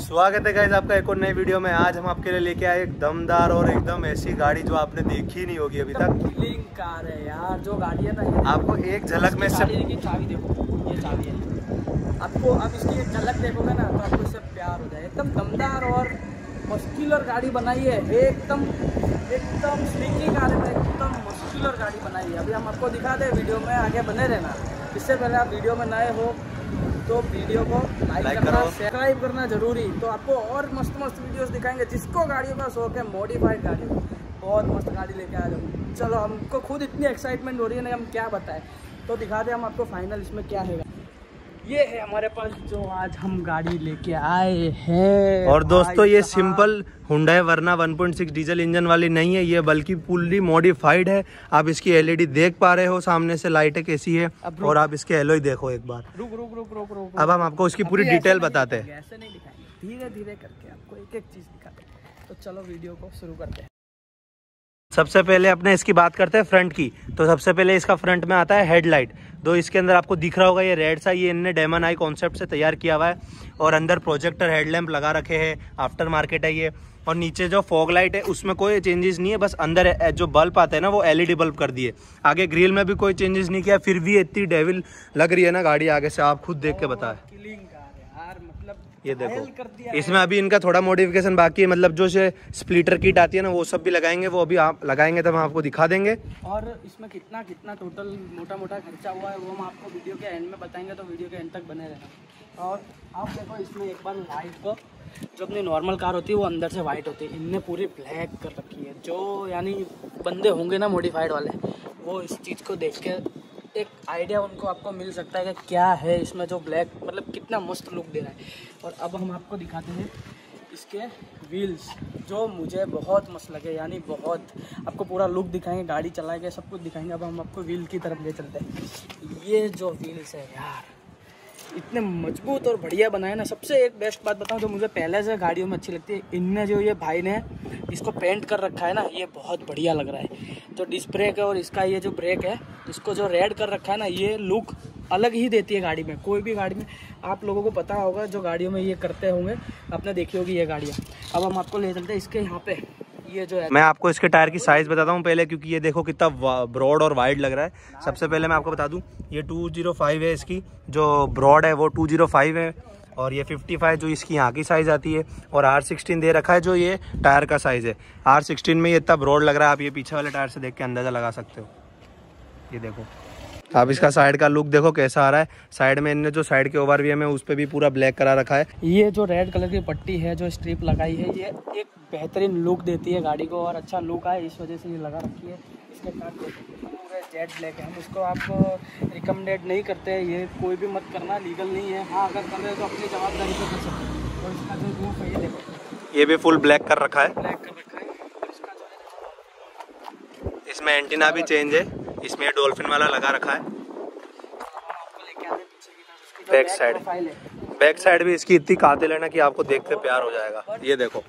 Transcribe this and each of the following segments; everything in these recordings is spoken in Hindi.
स्वागत है गाइस आपका एक और नई वीडियो में। आज हम आपके लिए लेके आए एक दमदार और एकदम ऐसी गाड़ी जो आपने देखी नहीं होगी अभी तक। किलिंग कार है यार, जो गाड़ी है ना, आपको एक झलक में चाबी देखो, ये चाबी है। आपको अब इसकी एक झलक देखोगे ना तो आपको इससे प्यार हो जाए। एकदम दमदार और मस्कुलर गाड़ी बनाई है, एकदम स्लीकी कार है, एकदम मस्कुलर गाड़ी बनाई है। अभी हम आपको दिखा दें, वीडियो में आगे बने रहना। इससे पहले आप वीडियो में नए हो तो वीडियो को लाइक करना, सब्सक्राइब करना जरूरी। तो आपको और मस्त वीडियोस दिखाएंगे। जिसको गाड़ियों का शौक है, मॉडिफाइड गाड़ी, बहुत मस्त गाड़ी लेके आ जाओ। चलो, हमको खुद इतनी एक्साइटमेंट हो रही है ना, हम क्या बताएं। तो दिखा दें हम आपको फाइनल इसमें क्या है। ये है हमारे पास जो आज हम गाड़ी लेके आए हैं। और दोस्तों ये simple Hyundai Verna 1.6 diesel engine वाली नहीं है ये, बल्कि फुल्ली मॉडिफाइड है। आप इसकी एलईडी देख पा रहे हो, सामने से लाइटें कैसी है, और आप इसके एलॉय देखो एक बार। रुक। अब हम आपको उसकी पूरी डिटेल बताते हैं। ऐसे नहीं दिखाएंगे, धीरे धीरे करके आपको एक चीज दिखाते हैं। तो चलो वीडियो को शुरू करते हैं। सबसे पहले अपने इसकी बात करते हैं फ्रंट की। तो सबसे पहले इसका फ्रंट में आता है हेडलाइट। दो इसके अंदर आपको दिख रहा होगा, ये रेड सा, ये इनने डेमन आई कॉन्सेप्ट से तैयार किया हुआ है। और अंदर प्रोजेक्टर हेडलैम्प लगा रखे हैं, आफ्टर मार्केट है ये। और नीचे जो फॉग लाइट है उसमें कोई चेंजेस नहीं है, बस अंदर जो बल्ब आता है ना वो एलईडी बल्ब कर दिए। आगे ग्रिल में भी कोई चेंजेस नहीं किया, फिर भी इतनी डेविल लग रही है ना गाड़ी आगे से, आप खुद देख के बताएं। ये देखो, इसमें अभी इनका थोड़ा मॉडिफिकेशन बाकी है, मतलब जो स्प्लिटर किट आती है ना वो सब भी लगाएंगे, वो अभी आप लगाएंगे तब हम आपको दिखा देंगे। और इसमें कितना टोटल मोटा खर्चा हुआ है वो हम आपको वीडियो के एंड में बताएंगे, तो वीडियो के एंड तक बने रहना। और आप देखो, इसमें एक बार लाइट को, जो अपनी नॉर्मल कार होती है वो अंदर से वाइट होती है, इनने पूरी ब्लैक कर रखी है। जो यानी बंदे होंगे ना मॉडिफाइड वाले, वो इस चीज़ को देख के एक आइडिया उनको आपको मिल सकता है कि क्या है इसमें जो ब्लैक, मतलब कितना मस्त लुक दे रहा है। और अब हम आपको दिखाते हैं इसके व्हील्स, जो मुझे बहुत मस्त लगे, यानी बहुत। आपको पूरा लुक दिखाएंगे, गाड़ी चलाएंगे, सब कुछ दिखाएंगे। अब हम आपको व्हील की तरफ ले चलते हैं। ये जो व्हील्स है यार, इतने मजबूत और बढ़िया बनाए ना। सबसे एक बेस्ट बात बताऊं जो मुझे पहले से गाड़ियों में अच्छी लगती है, इनने जो ये भाई ने इसको पेंट कर रखा है ना, ये बहुत बढ़िया लग रहा है। तो डिस्क ब्रेक है और इसका ये जो ब्रेक है, इसको जो रेड कर रखा है ना, ये लुक अलग ही देती है गाड़ी में। कोई भी गाड़ी में आप लोगों को पता होगा, जो गाड़ियों में ये करते होंगे, आपने देखी होगी ये गाड़ियाँ। अब हम आपको ले चलते हैं इसके यहाँ पे। ये जो है, मैं आपको इसके टायर की साइज बताता हूँ पहले, क्योंकि ये देखो कितना ब्रॉड और वाइड लग रहा है। सबसे पहले मैं आपको बता दूं, ये 205 है, इसकी जो ब्रॉड है वो 205 है, और ये 55 जो इसकी यहाँ की साइज आती है। और R16 दे रखा है जो ये टायर का साइज है। R16 में ये इतना ब्रॉड लग रहा है, आप ये पीछे वाले टायर से देख के अंदाजा लगा सकते हो। ये देखो, आप इसका साइड का लुक देखो कैसा आ रहा है। साइड में इनने जो साइड के ओवरव्यू है उस पर भी पूरा ब्लैक करा रखा है। ये जो रेड कलर की पट्टी है, जो स्ट्रिप लगाई है, ये एक बेहतरीन लुक देती है गाड़ी को, और अच्छा लुक आए इस वजह से ये लगा रखी है। इसके साथ पूरे जेट ब्लैक है। हम इसको आपको रिकमेंडेड नहीं करते, ये कोई भी मत करना, लीगल नहीं है। हाँ, अगर कर रहे हो तो अपनी जवाबदारी से कर सकते हैं। और इसका जो रूफ है, ये देखो, ये भी फुल ब्लैक कर रखा है, ब्लैक कर रखा है। इसका जो है, इसमें एंटीना भी चेंज है, इसमें डॉल्फिन वाला लगा रखा है। बैक साइड भी इसकी इतनी कातिल है ना कि आपको देखते प्यार हो जाएगा। ये देखो,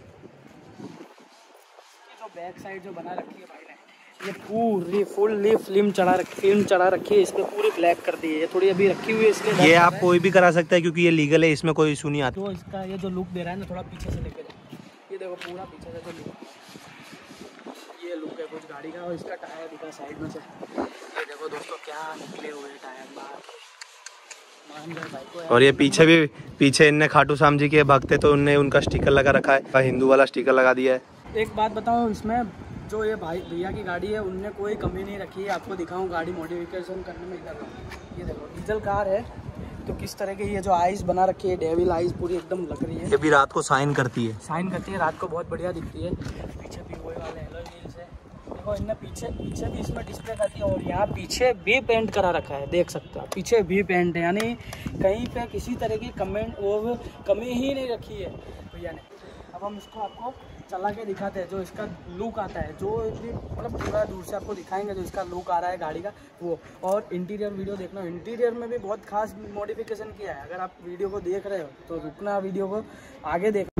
जो बैक साइड जो बना रखी है भाई ने, ये पूरी फुल्ली फिल्म चढ़ा रखी है। इसमें पूरी ब्लैक कर दी है। ये थोड़ी अभी रखी हुई है, इसलिए ये आप कोई भी करा सकता है क्योंकि ये लीगल है, इसमें कोई इशू नहीं आता। तो इसका ये जो लुक दे रहा है ना, थोड़ा पीछे से लेके ये देखो, पूरा पीछे से जो लुक, ये लुक है कुछ गाड़ी का। और इसका टायर दिखा साइड में से, ये देखो दोस्तों, क्या निकले हुए टायर बाहर। और ये पीछे इनने खाटू श्याम जी के भक्त है तो उनने उनका स्टिकर लगा रखा है, हिंदू वाला स्टिकर लगा दिया है। एक बात बताऊं, इसमें जो ये भैया की गाड़ी है, उनने कोई कमी नहीं रखी है। आपको दिखाऊं गाड़ी मॉडिफिकेशन करने में, इधर ये देखो, डीजल कार है तो किस तरह की ये जो आइस बना रखी है, डेविल आइस पूरी एकदम लग रही है। ये भी रात को साइन करती है, रात को बहुत बढ़िया दिखती है। पीछे भी वही वाले एलॉय व्हील्स है, देखो इनने पीछे भी इसमें डिस्प्ले कर दिया। और यहाँ पीछे भी पेंट करा रखा है, देख सकते हो, पीछे भी पेंट है, यानी कहीं पे किसी तरह की कमी ही नहीं रखी है भैया ने। अब हम इसको आपको चला के दिखाते हैं, जो इसका लुक आता है, जो मतलब पूरा दूर से आपको दिखाएंगे जो इसका लुक आ रहा है गाड़ी का वो। और इंटीरियर वीडियो देखना, इंटीरियर में भी बहुत खास मॉडिफिकेशन किया है। अगर आप वीडियो को देख रहे हो तो रुकना, वीडियो को आगे देखना।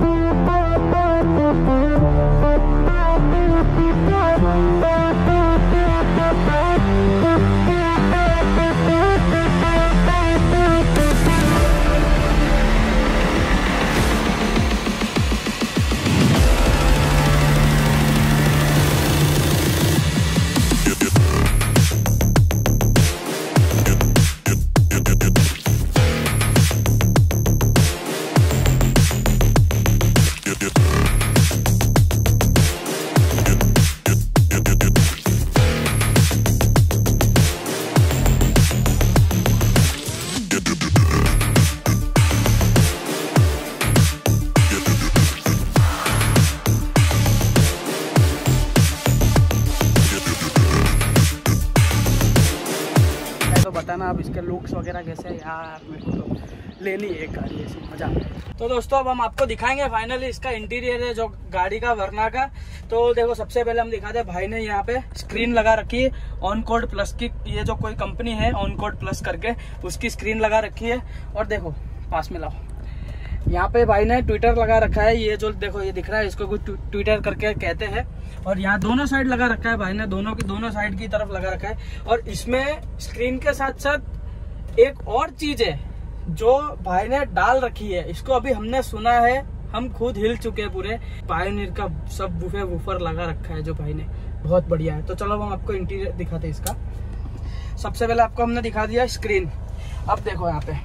आप इसके लुक्स वगैरह कैसे है यार, मेरे को तो लेनी है एक गाड़ी ऐसी, मजा। तो दोस्तों अब हम आपको दिखाएंगे फाइनली इसका इंटीरियर है जो गाड़ी का वरना का। तो देखो सबसे पहले हम दिखाते हैं, भाई ने यहाँ पे स्क्रीन लगा रखी है ऑन कोड प्लस की, ये जो कोई कंपनी है ऑन कोड प्लस करके उसकी स्क्रीन लगा रखी है। और देखो पास में लाओ, यहाँ पे भाई ने ट्विटर लगा रखा है, ये जो देखो ये दिख रहा है इसको कुछ ट्विटर करके कहते हैं। और यहाँ दोनों साइड लगा रखा है भाई ने, दोनों साइड की तरफ लगा रखा है। और इसमें स्क्रीन के साथ साथ एक और चीज है जो भाई ने डाल रखी है, इसको अभी हमने सुना है, हम खुद हिल चुके हैं पूरे। पायोनियर का सब वूफर लगा रखा है जो भाई ने, बहुत बढ़िया है। तो चलो हम आपको इंटीरियर दिखाते हैं इसका। सबसे पहले आपको हमने दिखा दिया स्क्रीन। अब देखो यहाँ पे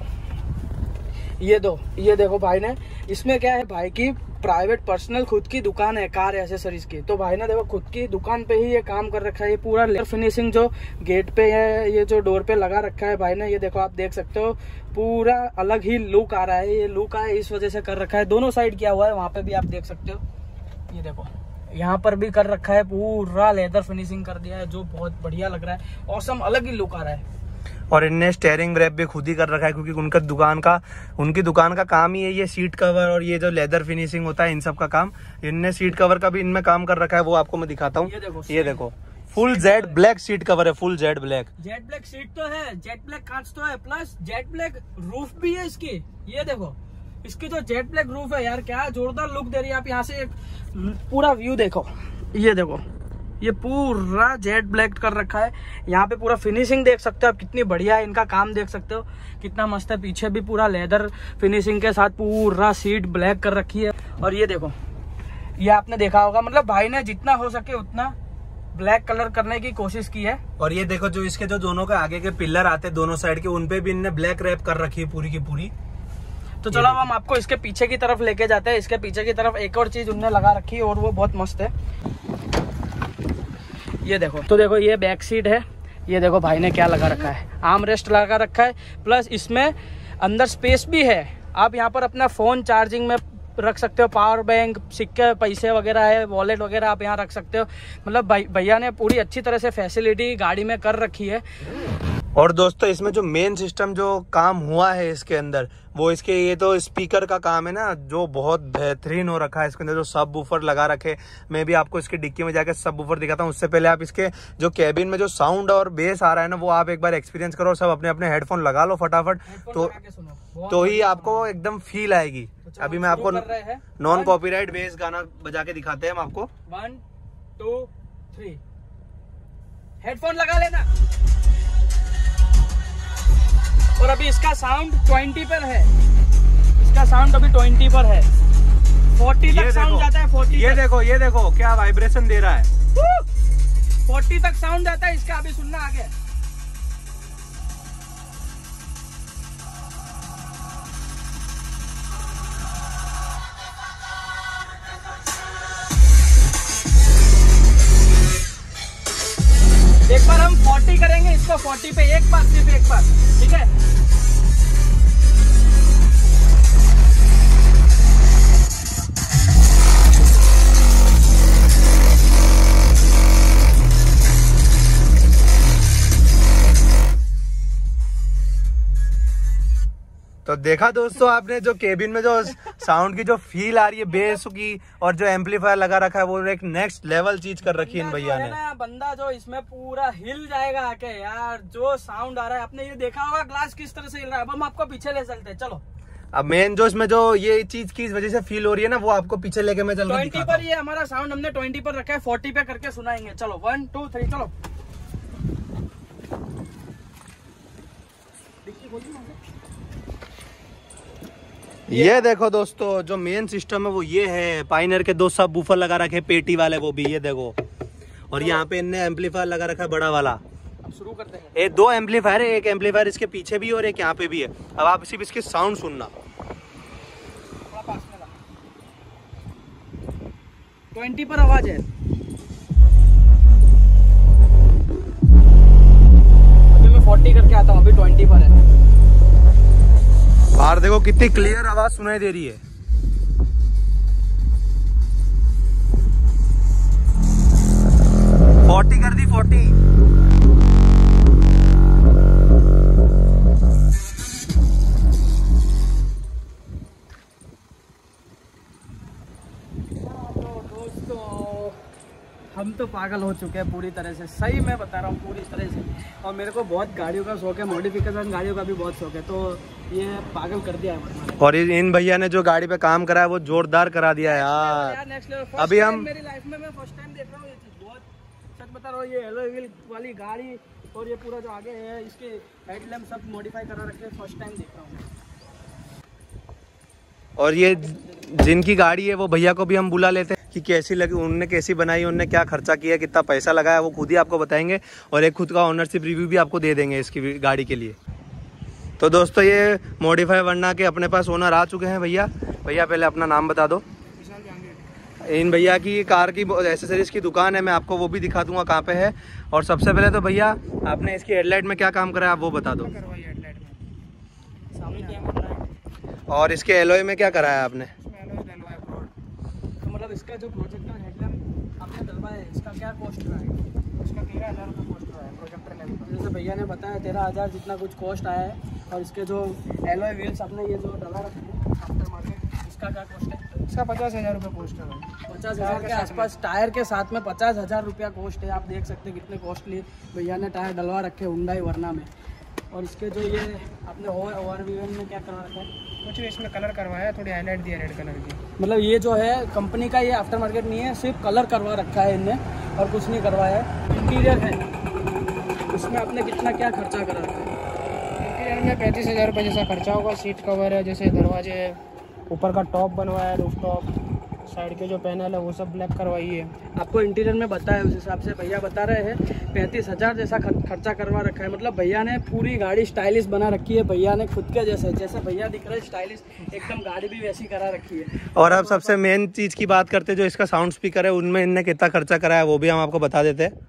ये देखो भाई ने, इसमें क्या है, भाई की प्राइवेट पर्सनल खुद की दुकान है कार एसेसरीज की। तो भाई ने देखो खुद की दुकान पे ही ये काम कर रखा है। ये पूरा लेयर फिनिशिंग जो गेट पे है, ये जो डोर पे लगा रखा है भाई ने, ये देखो आप देख सकते हो पूरा अलग ही लुक आ रहा है। ये लुक है इस वजह से कर रखा है, दोनों साइड किया हुआ है, वहां पे भी आप देख सकते हो। ये देखो यहाँ पर भी कर रखा है, पूरा लेदर फिनिशिंग कर दिया है जो बहुत बढ़िया लग रहा है, ऑसम अलग ही लुक आ रहा है। और इनने स्टेयरिंग रैप भी खुद ही कर रखा है क्योंकि उनकी दुकान का काम ही है ये सीट कवर और ये जो लेदर फिनिशिंग होता है इन सब का काम। इनने सीट कवर का भी इनमें काम कर रखा है, वो आपको मैं दिखाता हूँ। ये देखो full jet black seat cover है, फुल जेड ब्लैक सीट तो है, जेट ब्लैक कांच तो है, प्लस जेट ब्लैक रूफ भी है इसकी। ये देखो इसकी जो जेट ब्लैक रूफ है यार, क्या जोरदार लुक दे रही है। आप यहाँ से एक पूरा व्यू देखो, ये देखो ये पूरा जेट ब्लैक कर रखा है। यहाँ पे पूरा फिनिशिंग देख सकते हो आप, कितनी बढ़िया है, इनका काम देख सकते हो कितना मस्त है। पीछे भी पूरा लेदर फिनिशिंग के साथ पूरा सीट ब्लैक कर रखी है। और ये देखो ये आपने देखा होगा, मतलब भाई ने जितना हो सके उतना ब्लैक कलर करने की कोशिश की है। और ये देखो जो इसके जो दोनों के आगे के पिलर आते हैं दोनों साइड के, उनपे भी इनने ब्लैक रैप कर रखी है पूरी की पूरी। तो चलो हम आपको इसके पीछे की तरफ लेके जाते हैं। इसके पीछे की तरफ एक और चीज उनने लगा रखी है और वो बहुत मस्त है। ये देखो, तो देखो ये बैक सीट है, ये देखो भाई ने क्या लगा रखा है, आर्म रेस्ट लगा रखा है, प्लस इसमें अंदर स्पेस भी है। आप यहाँ पर अपना फोन चार्जिंग में रख सकते हो, पावर बैंक, सिक्के, पैसे वगैरह है, वॉलेट वगैरह आप यहाँ रख सकते हो। मतलब भैया ने पूरी अच्छी तरह से फैसिलिटी गाड़ी में कर रखी है। और दोस्तों इसमें जो मेन सिस्टम जो काम हुआ है इसके अंदर, वो इसके ये तो स्पीकर का काम है ना, जो बहुत बेहतरीन हो रखा है। इसके अंदर जो सब वूफर लगा रखे, मैं भी आपको इसकी डिक्की में जाकर सब वूफर दिखाता हूँ। उससे पहले आप इसके जो कैबिन में जो साउंड और बेस आ रहा है ना, वो आप एक बार एक्सपीरियंस करो। सब अपने अपने हेडफोन लगा लो फटाफट, तो ही आपको एकदम फील आएगी। अभी मैं आपको नॉन कॉपीराइट बेस गाना बजा के दिखाते हैं हम आपको। 1 2 3 हेडफोन लगा लेना। और अभी इसका साउंड 20 पर है, इसका साउंड अभी 20 पर है, 40 तक साउंड जाता है। 40 ये देखो क्या वाइब्रेशन दे रहा है, 40 तक साउंड जाता है इसका। अभी सुनना आगे। एक बार हम 40 करेंगे इसको, 40 पे एक बार, सिर्फ एक बार, ठीक है। तो देखा दोस्तों आपने जो केबिन में जो साउंड की जो फील आ रही है बेस की, और जो एम्पलीफायर लगा रखा है, वो एक नेक्स्ट लेवल चीज कर रखी है इन भैया ने। बंदा जो इसमें पूरा हिल जाएगा आके यार, जो साउंड आ रहा है। आपने ये देखा होगा ग्लास किस तरह से हिल रहा है। अब हम आपको पीछे ले चलते हैं, चलो। अब मेन जो इसमें जो ये चीज की वजह से फील हो रही है ना, वो आपको पीछे लेके मैं चल रहा हूं। 20 पर ये हमारा साउंड हमने 20 पर रखा है, 40 पे करके सुनाएंगे। चलो 1 2 3 चलो। ये देखो दोस्तों जो मेन सिस्टम है वो ये है। पायोनियर के 2 सब वूफर लगा रखे पेटी वाले, वो भी ये देखो। और यहाँ पे इनने एम्पलीफायर लगा रखा है बड़ा वाला। अब शुरू करते हैं। ये 2 एम्पलीफायर है, एक एम्पलीफायर इसके पीछे भी है और एक यहाँ पे भी है। अब आप सिर्फ इसकी साउंड सुनना। 20 पर आवाज है। अभी मैं 40 करके आता हूँ, अभी 20 पर है। बाहर देखो कितनी क्लियर आवाज सुनाई दे रही है। कर दी 40। दोस्तों हम तो पागल हो चुके हैं पूरी तरह से, सही मैं बता रहा हूँ पूरी तरह से। और मेरे को बहुत गाड़ियों का शौक है, मॉडिफिकेशन गाड़ियों का भी बहुत शौक है, तो ये पागल कर दिया है। और इन भैया ने जो गाड़ी पे काम करा है वो जोरदार करा दिया है यार। अभी हम मेरी लाइफ में मैं फर्स्ट टाइम देख रहा हूँ ये चीज़, बहुत सच बता रहा हूँ। ये एलॉय व्हील वाली गाड़ी और ये पूरा जो आगे है इसके हेडलैम्प सब मॉडिफाई करा रखे हैं, फर्स्ट टाइम देख रहा हूँ। और ये जिनकी गाड़ी है वो भैया को भी हम बुला लेते हैं कि कैसी लगी, उनने कैसी बनाई, उनने क्या खर्चा किया, कितना पैसा लगाया, वो खुद ही आपको बताएंगे और एक खुद का ओनरशिप रिव्यू भी आपको दे देंगे इसकी गाड़ी के लिए। तो दोस्तों ये मॉडिफाई वर्ना के अपने पास ओनर आ चुके हैं। भैया पहले अपना नाम बता दो। इन भैया की कार की एसेसरीज की दुकान है, मैं आपको वो भी दिखा दूंगा कहाँ पे है। और सबसे पहले तो भैया आपने इसकी हेडलाइट में क्या काम करा है आप वो बता दो। और इसके एलॉय में क्या कराया आपने? तो मतलब इसका जो प्रोजेक्टर हेडलैम्प आपने डलवाया है इसका क्या कॉस्ट रहा है? इसका 13,000 रुपये कॉस्ट रहा है प्रोजेक्टर लैम्प। जैसे भैया ने बताया 13,000 जितना कुछ कॉस्ट आया है। और इसके जो एलॉय व्हील्स आपने ये जो डला रखे हैं आफ्टर मार्केट, इसका क्या कॉस्ट है? इसका 50,000 रुपये कॉस्ट है। 50,000 के आसपास टायर के साथ में 50,000 रुपया कॉस्ट है। आप देख सकते हैं कितने कॉस्टली भैया ने टायर डलवा रखे हुंडई वर्ना में। और इसके जो ये आपने ओवरव्यू में क्या करवा रखा है? कुछ भी इसमें कलर करवाया, थोड़ी हाईलाइट दी है रेड कलर की। मतलब ये जो है कंपनी का ये आफ्टर मार्केट नहीं है, सिर्फ कलर करवा रखा है इनने और कुछ नहीं करवाया है। इंटीरियर है उसमें आपने कितना क्या खर्चा करा रखा है? इंटीरियर में 35,000 रुपये जैसा खर्चा होगा। सीट कवर है, जैसे दरवाजे, ऊपर का टॉप बनवाया है, रूफ टॉप, साइड के जो पैनल है वो सब ब्लैक करवाई है। आपको इंटीरियर में बताया उस हिसाब से भैया बता रहे हैं 35,000 जैसा खर्चा करवा रखा है। मतलब भैया ने पूरी गाड़ी स्टाइलिश बना रखी है। भैया ने खुद के जैसे भैया दिख रहे हैं स्टाइलिश, एकदम गाड़ी भी वैसी करा रखी है। और अब सबसे मेन चीज़ की बात करते हैं, जो इसका साउंड स्पीकर है उनमें इनने कितना खर्चा कराया वो भी हम आपको बता देते हैं।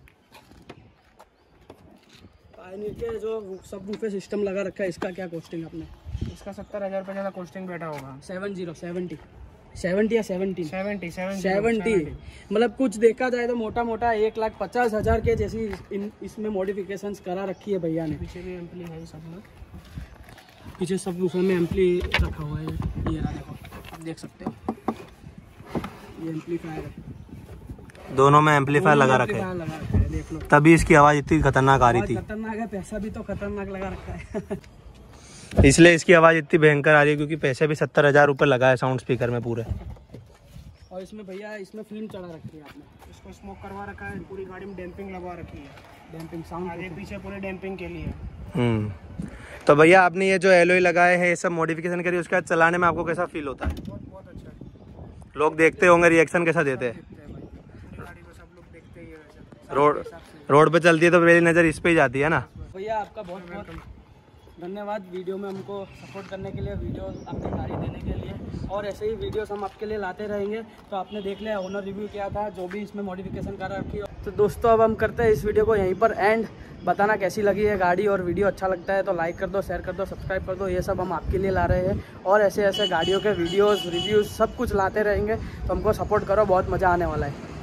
के जो सब बूफे सिस्टम लगा रखा है इसका क्या कॉस्टिंग आपने? इसका 70,000 रुपये ज़्यादा कॉस्टिंग बैठा होगा। 70 या 17? 70। मतलब कुछ देखा जाए तो मोटा 1,50,000 के जैसी इसमें मॉडिफिकेशंस करा रखी है भैया ने। पीछे भी एम्पली है सब लोग, पीछे सब बूफे में एम्पली रखा हुआ है। ये रहा देखो, आप देख सकते हो ये एम्पलीफायर है, दोनों में एम्पलीफायर लगा रखे हैं, देख लो। तभी इसकी आवाज़ इतनी खतरनाक आ रही थी। खतरनाक है, पैसा भी तो खतरनाक लगा रखा है इसलिए इसकी आवाज़ इतनी भयंकर आ रही है, क्योंकि पैसे भी 70,000 रुपये लगा है साउंड स्पीकर में पूरे। और इसमें भैया इसमें फिल्म चढ़ा रखी है आपने, इसको स्मोक करवा रखा है। पूरी गाड़ी में डैम्पिंग लगवा रखी है, डैम्पिंग साउंड आगे पीछे पूरे डैम्पिंग के लिए। तो भैया आपने ये जो एलॉय लगाए हैं, ये सब मॉडिफिकेशन करी, उसके बाद चलाने में आपको कैसा फील होता है? बहुत अच्छा है। लोग देखते होंगे, रिएक्शन कैसा देते हैं? गाड़ी को सब लोग देखते ही है वैसे। रोड पे चलती है तो मेरी नज़र इस पे ही जाती है ना। भैया आपका बहुत बहुत धन्यवाद वीडियो में हमको सपोर्ट करने के लिए, वीडियो आपने गाड़ी देने के लिए। और ऐसे ही वीडियोस हम आपके लिए लाते रहेंगे। तो आपने देख लिया ओनर रिव्यू क्या था, जो भी इसमें मॉडिफिकेशन कर रखी है। तो दोस्तों अब हम करते हैं इस वीडियो को यहीं पर एंड। बताना कैसी लगी है गाड़ी, और वीडियो अच्छा लगता है तो लाइक कर दो, शेयर कर दो, सब्सक्राइब कर दो। ये सब हम आपके लिए ला रहे हैं और ऐसे ऐसे गाड़ियों के वीडियोज़ रिव्यूज़ सब कुछ लाते रहेंगे। तो हमको सपोर्ट करो, बहुत मज़ा आने वाला है।